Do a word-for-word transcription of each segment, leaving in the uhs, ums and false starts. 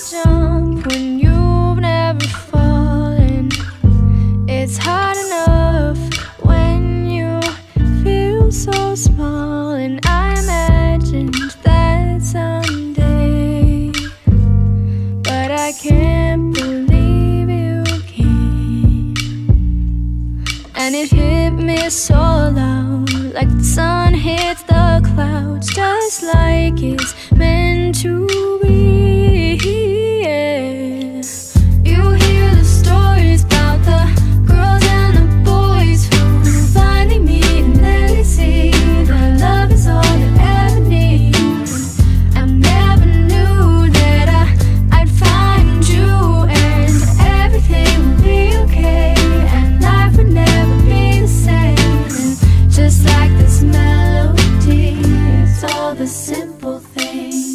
jump when you've never fallen. It's hard enough when you feel so small. And I imagined that someday, but I can't believe you came. And it hit me so loud, like the sun hits the clouds, just like it's meant to be. Yeah. You hear the stories about the girls and the boys who finally meet, and then they see that love is all you ever need. I never knew that I, I'd find you and everything would be okay, and life would never be the same. And just like this melody, it's all the simple things.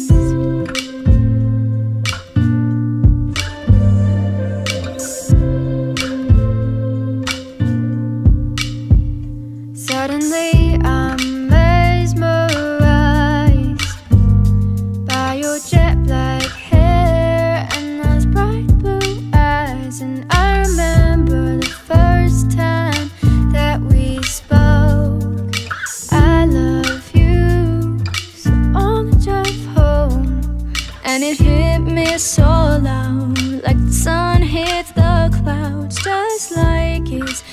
Suddenly I'm mesmerized by your jet black hair and those bright blue eyes. And I remember the first time that we spoke. I love you, so on the drive home. And it hit me so loud, like the sun hits the clouds, just like it's